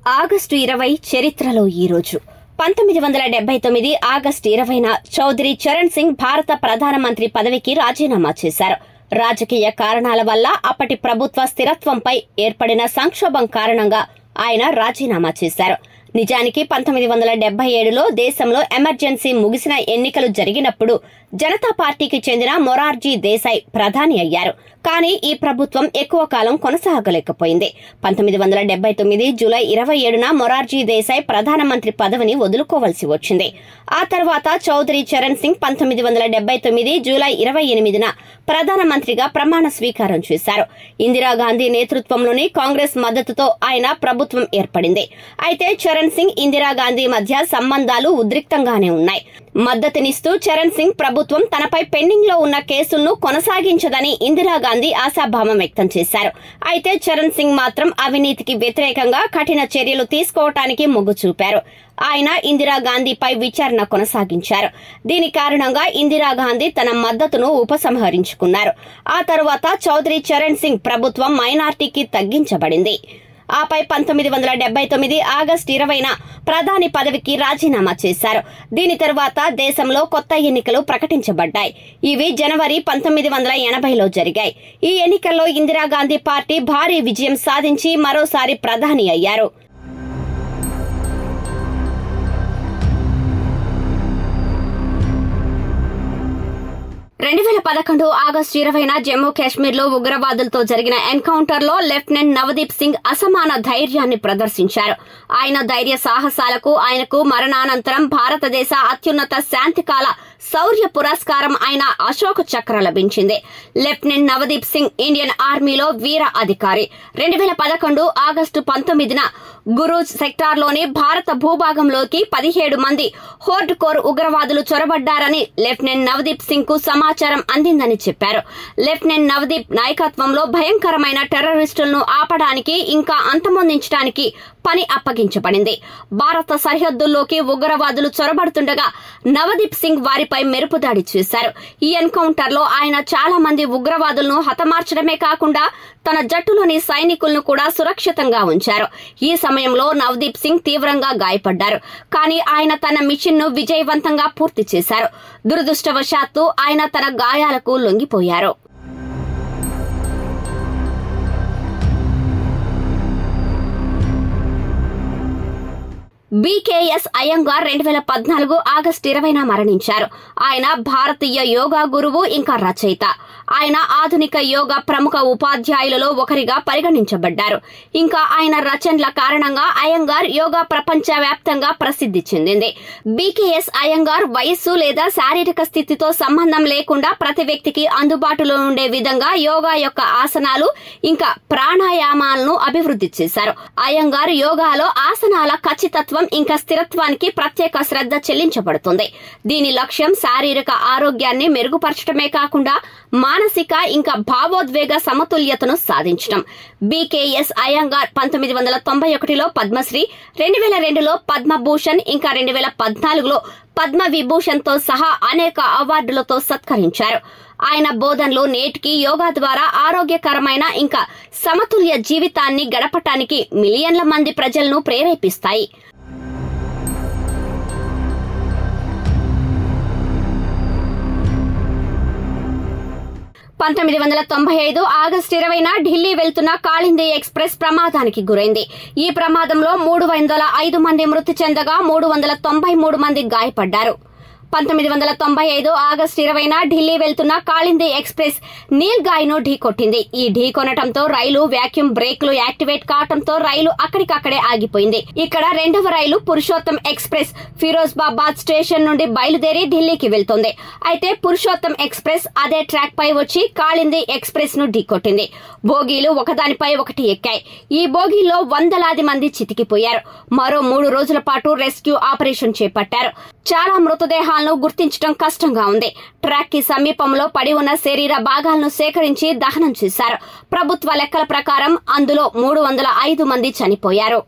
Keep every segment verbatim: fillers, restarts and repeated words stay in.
August ఇరవై చరిత్రలో ఈ రోజు పంతొమ్మిది వందల డెబ్బై తొమ్మిది ఆగస్టు ఇరవైన చౌదరి చరణ్ సింగ్ భారత ప్రధానమంత్రి పదవికి రాజీనామా చేశారు. రాజకీయ కారణాల వల్ల అప్పటి ప్రభుత్వ స్థిరత్వంపై ఏర్పడిన సంక్షోభం కారణంగా ఆయన రాజీనామా చేశారు. నిజానికి పంతొమ్మిది వందల డెబ్బై ఏడులో దేశంలో ఎమర్జెన్సీ ముగిసిన ఎన్నికలు జరిగినప్పుడు జనతా పార్టీకి చెందిన మొరార్జీ దేశాయ్ ప్రధాని అయ్యారు. కానీ ఈ ప్రభుత్వం ఎక్కువ కాలం కొనసాగలేకపోయింది. పంతొమ్మిది వందల డెబ్బై తొమ్మిది జూలై ఇరవై ఏడున మొరార్జీ దేశాయ్ ప్రధానమంత్రి పదవిని వదులుకోవలసి వచ్చింది. ఆ తర్వాత చౌదరి చరణ్ సింగ్ పంతొమ్మిది వందల డెబ్బై తొమ్మిది జూలై ఇరవై ఎనిమిదిన ప్రధానమంత్రిగా ప్రమాణ స్వీకారం చేశారు. ఇందిరాగాంధీ నేతృత్వంలోని కాంగ్రెస్ మద్దతుతో ఆయన ప్రభుత్వం ఏర్పడింది. అయితే చరణ్ సింగ్ ఇందిరాగాంధీ మధ్య సంబంధాలు ఉద్రిక్తంగానే ఉన్నాయి. మద్దతునిస్తూ చరణ్ సింగ్ ప్రభుత్వం తనపై పెండింగ్ లో ఉన్న కేసులను కొనసాగించదని ఇందిరాగాంధీ ఆశాభావం వ్యక్తం చేశారు. అయితే చరణ్ సింగ్ మాత్రం అవినీతికి వ్యతిరేకంగా కఠిన చర్యలు తీసుకోవటానికి మొగ్గు చూపారు. ఆయన ఇందిరాగాంధీపై విచారణ కొనసాగించారు. దీని కారణంగా ఇందిరాగాంధీ తన మద్దతును ఉపసంహరించుకున్నారు. ఆ తరువాత చౌదరి చరణ్ సింగ్ ప్రభుత్వం మైనార్టీకి తగ్గించబడింది. ఆపై పంతొమ్మిది వందల డెబ్బై తొమ్మిది ఆగస్టు ఇరవైన ప్రధాని పదవికి రాజీనామా చేశారు. దీని తరువాత దేశంలో కొత్త ఎన్నికలు ప్రకటించబడ్డాయి. ఇవి జనవరి పంతొమ్మిది వందల ఎనభైలో జరిగాయి. ఈ ఎన్నికల్లో ఇందిరాగాంధీ పార్టీ భారీ విజయం సాధించి మరోసారి ప్రధాని అయ్యారు. రెండు వేల పదకొండు ఆగస్టు ఇరవైన జమ్మూ కాశ్మీర్ లో ఉగ్రవాదులతో జరిగిన ఎన్కౌంటర్ లో లెఫ్టినెంట్ నవదీప్ సింగ్ అసమాన ధైర్యాన్ని ప్రదర్శించారు. ఆయన ధైర్య సాహసాలకు ఆయనకు మరణానంతరం భారతదేశ అత్యున్నత శాంతికాల శౌర్య పురస్కారం అయిన అశోక్ చక్ర లభించింది. లెఫ్టినెంట్ నవదీప్ సింగ్ ఇండియన్ ఆర్మీలో వీర అధికారి. రెండు వేల పదకొండు ఆగస్టు పంతొమ్మిదిన గురూజ్ సెక్టార్ లోని భారత భూభాగంలోకి పదిహేడు మంది హోర్డ్ కోర్ ఉగ్రవాదులు చొరబడ్డారని లెఫ్టినెంట్ నవదీప్ సింగ్ కు సమాచారం అందిందని చెప్పారు. లెఫ్టినెంట్ నవదీప్ నాయకత్వంలో భయంకరమైన టెర్రరిస్టులను ఆపడానికి ఇంకా అంతమొందించడానికి పని అప్పగించబడింది. భారత సరిహద్దుల్లోకి ఉగ్రవాదులు చొరబడుతుండగా నవదీప్ సింగ్ వారిపై మెరుపుదాడి చేశారు. ఈ ఎన్కౌంటర్ లో ఆయన చాలా మంది ఉగ్రవాదులను హతమార్చడమే కాకుండా తన జట్టులోని సైనికులను కూడా సురక్షితంగా ఉంచారు. ఈ సమయంలో నవదీప్ సింగ్ తీవ్రంగా గాయపడ్డారు. కానీ ఆయన తన మిషన్ ను విజయవంతంగా పూర్తి చేశారు. దురదృష్టవశాత్తు ఆయన తన గాయాలకు లొంగిపోయారు. బీకేఎస్ అయ్యంగార్ రెండు వేల పద్నాలుగు ఆగస్టు ఇరవైన మరణించారు. ఆయన భారతీయ యోగా గురువు ఇంకా రచయిత. ఆయన ఆధునిక యోగా ప్రముఖ ఉపాధ్యాయులలో ఒకరిగా పరిగణించబడ్డారు. ఇంకా ఆయన రచనల కారణంగా అయ్యంగార్ యోగా ప్రపంచ వ్యాప్తంగా ప్రసిద్ధి చెందింది. బీకేఎస్ అయ్యంగార్ వయస్సు లేదా శారీరక స్థితితో సంబంధం లేకుండా ప్రతి వ్యక్తికి అందుబాటులో ఉండే విధంగా యోగా యొక్క ఆసనాలు ఇంకా ప్రాణాయామాలను అభివృద్ధి చేశారు. అయ్యంగార్ యోగాలో ఆసనాల ఖచ్చితత్వం ఇంకా స్థిరత్వానికి ప్రత్యేక శ్రద్ధ చెల్లించబడుతుంది. దీని లక్ష్యం శారీరక ఆరోగ్యాన్ని మెరుగుపరచడమే కాకుండా మానసిక ఇంకా భావోద్వేగ సమతుల్యతను సాధించడం. బీకేఎస్ అయ్యంగార్ పంతొమ్మిది వందల తొంభై ఒకటిలో పద్మశ్రీ, రెండు వేల రెండులో పద్మభూషణ్ ఇంకా రెండు వేల పద్నాలుగులో పద్మ విభూషణ్ తో సహా అనేక అవార్డులతో సత్కరించారు. ఆయన బోధనలు నేటికి యోగా ద్వారా ఆరోగ్యకరమైన ఇంకా సమతుల్య జీవితాన్ని గడపటానికి మిలియన్ల మంది ప్రజలను ప్రేరేపిస్తాయి. పంతొమ్మిది వందల తొంభై ఐదు ఆగస్టు ఇరవైన ఢిల్లీ వెళ్తున్న కాళింది ఎక్స్ప్రెస్ ప్రమాదానికి గురైంది. ఈ ప్రమాదంలో మూడు వందల ఐదు మంది మృతి చెందగా మూడు వందల తొంభై మూడు మంది గాయపడ్డారు. పంతొమ్మిది వందల తొంభై ఐదు ఆగస్టు ఇరవైన ఢిల్లీ వెళ్తున్న కాళింది ఎక్స్ప్రెస్ నీల్గాయ్ ను ఢీకొట్టింది. ఈ ఢీకొనటంతో రైలు వ్యాక్యూమ్ బ్రేక్లు యాక్టివేట్ కావడంతో రైలు అక్కడికక్కడే ఆగిపోయింది. ఇక్కడ రెండవ రైలు పురుషోత్తం ఎక్స్ప్రెస్ ఫిరోజ్బాబాద్ స్టేషన్ నుండి బయలుదేరి ఢిల్లీకి వెళ్తోంది. అయితే పురుషోత్తం ఎక్స్ప్రెస్ అదే ట్రాక్ పై వచ్చి కాళింది ఎక్స్ప్రెస్ ను ఢీకొట్టింది. బోగీలు ఒకదానిపై ఒకటి ఎక్కాయి. ఈ బోగీల్లో వందలాది మంది చితికిపోయారు. మరో మూడు రోజుల పాటు రెస్క్యూ ఆపరేషన్ చేపట్టారు. చాలా మృతదేహాలను గుర్తించడం కష్టంగా ఉంది. ట్రాక్ కి సమీపంలో పడి ఉన్న శరీర భాగాలను సేకరించి దహనం చేశారు. ప్రభుత్వ లెక్కల ప్రకారం అందులో మూడు వందల ఐదు మంది చనిపోయారు.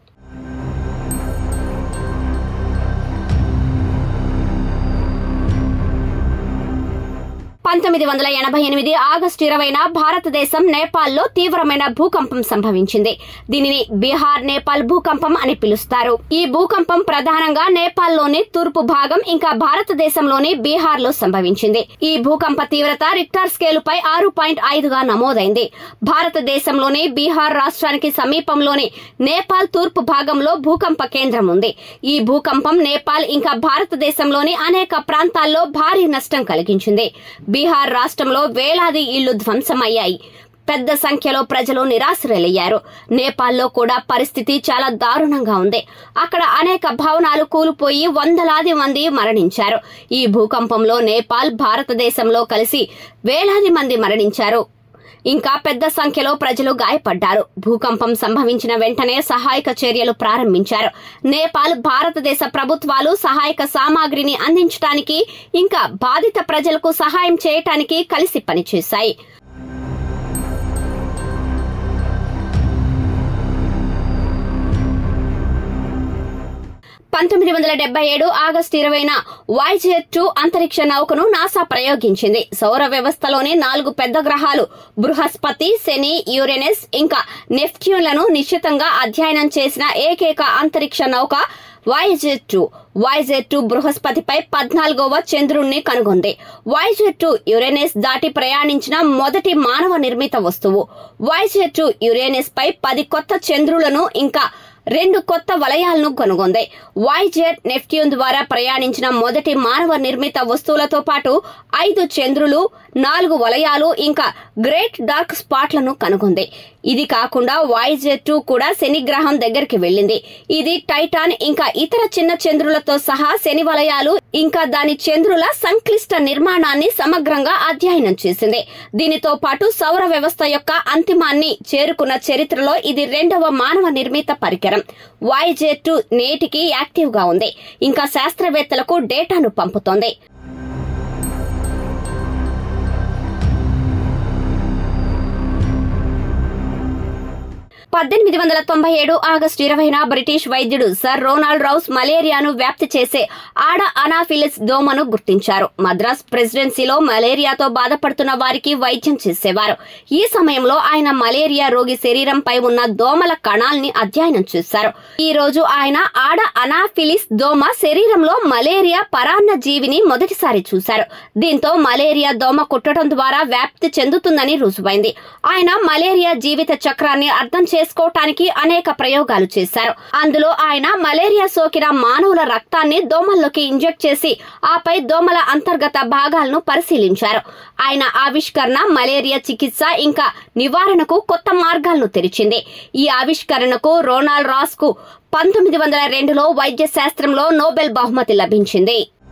పంతొమ్మిది వందల ఎనభై ఎనిమిది ఆగస్టు ఇరవైన భారతదేశం నేపాల్లో తీవ్రమైన భూకంపం సంభవించింది. దీనిని బీహార్ నేపాల్ భూకంపం అని పిలుస్తారు. ఈ భూకంపం ప్రధానంగా నేపాల్లోని తూర్పు భాగం ఇంకా భారతదేశంలోని బీహార్ లో సంభవించింది. ఈ భూకంప తీవ్రత రిక్టర్ స్కేలుపై ఆరు పాయింట్ ఐదుగా నమోదైంది. భారతదేశంలోని బీహార్ రాష్ట్రానికి సమీపంలోని నేపాల్ తూర్పు భాగంలో భూకంప కేంద్రం ఉంది. ఈ భూకంపం నేపాల్ ఇంకా భారతదేశంలోని అనేక ప్రాంతాల్లో భారీ నష్టం కలిగించింది. బీహార్ రాష్ట్రంలో వేలాది ఇళ్లు ధ్వంసమయ్యాయి. పెద్ద సంఖ్యలో ప్రజలు నిరాశ్రయులయ్యారు. నేపాల్లో కూడా పరిస్థితి చాలా దారుణంగా ఉంది. అక్కడ అనేక భవనాలు కూలిపోయి వందలాది మంది మరణించారు. ఈ భూకంపంలో నేపాల్ భారతదేశంలో కలిసి వేలాది మంది మరణించారు. ఇంకా పెద్ద సంఖ్యలో ప్రజలు గాయపడ్డారు. భూకంపం సంభవించిన వెంటనే సహాయక చర్యలు ప్రారంభించారు. నేపాల్, భారతదేశ ప్రభుత్వాలు సహాయక సామాగ్రిని అందించడానికి ఇంకా బాధిత ప్రజలకు సహాయం చేయటానికి కలిసి పనిచేశాయి. పంతొమ్మిది వందల డెబ్బై ఏడు ఆగస్టు ఇరవైన వాయేజర్ టూ అంతరిక్ష నౌకను నాసా ప్రయోగించింది. సౌర వ్యవస్థలోని నాలుగు పెద్ద గ్రహాలు బృహస్పతి, శని, యురేనస్ ఇంకా నెప్ట్యూన్లను నిశ్చితంగా అధ్యయనం చేసిన ఏకైక అంతరిక్ష నౌక వాయేజర్ టూ. వాయేజర్ టూ బృహస్పతిపై పద్నాలుగవ చంద్రుణ్ణి కనుగొంది. వాయేజర్ టూ యురేనస్ దాటి ప్రయాణించిన మొదటి మానవ నిర్మిత వస్తువు. వాయేజర్ టూ యురేనస్ పై పది కొత్త చంద్రులను ఇంకా రెండు కొత్త వలయాలను కనుగొంది. వాయేజర్ నెప్ట్యూన్ ద్వారా ప్రయాణించిన మొదటి మానవ నిర్మిత వస్తువులతో పాటు ఐదు చంద్రులు, నాలుగు వలయాలు ఇంకా గ్రేట్ డార్క్ స్పాట్లను కనుగొంది. ఇది కాకుండా వాయేజర్ టూ కూడా శని గ్రహం దగ్గరికి వెళ్లింది. ఇది టైటాన్ ఇంకా ఇతర చిన్న చంద్రులతో సహా శని వలయాలు ఇంకా దాని చంద్రుల సంక్లిష్ట నిర్మాణాన్ని సమగ్రంగా అధ్యయనం చేసింది. దీనితో పాటు సౌర వ్యవస్థ యొక్క అంతిమాన్ని చేరుకున్న చరిత్రలో ఇది రెండవ మానవ నిర్మిత పరికరం. వాయేజర్ టూ నేటికి యాక్టివ్ గా ఉంది. ఇంకా శాస్త్రవేత్తలకు డేటాను పంపుతోంది. పద్దెనిమిది వందల తొంభై ఏడు ఆగస్టు ఇరవైన బ్రిటిష్ వైద్యుడు సర్ రోనాల్డ్ రౌస్ మలేరియాను వ్యాప్తి చేసే ఆడ అనాఫిలిస్ దోమను గుర్తించారు. మద్రాస్ ప్రెసిడెన్సీలో మలేరియాతో బాధపడుతున్న వారికి వైద్యం చేసేవారు. ఈ సమయంలో ఆయన మలేరియా రోగి శరీరంపై ఉన్న దోమల కణాల్ని అధ్యయనం చేశారు. ఈ రోజు ఆయన ఆడ అనాఫిలిస్ దోమ శరీరంలో మలేరియా పరాన్న జీవిని మొదటిసారి చూశారు. దీంతో మలేరియా దోమ కుట్టడం ద్వారా వ్యాప్తి చెందుతుందని రుజువైంది. ఆయన మలేరియా జీవిత చక్రాన్ని అర్థం చేసుకోవటానికి అనేక ప్రయోగాలు చేశారు. అందులో ఆయన మలేరియా సోకిన మానవుల రక్తాన్ని దోమల్లోకి ఇంజెక్ట్ చేసి ఆపై దోమల అంతర్గత భాగాలను పరిశీలించారు. ఆయన ఆవిష్కరణ మలేరియా చికిత్స ఇంకా నివారణకు కొత్త మార్గాలను తెరిచింది. ఈ ఆవిష్కరణకు రోనాల్డ్ రాస్ కు పంతొమ్మిది వందల రెండులో వైద్య శాస్త్రంలో నోబెల్ బహుమతి లభించింది.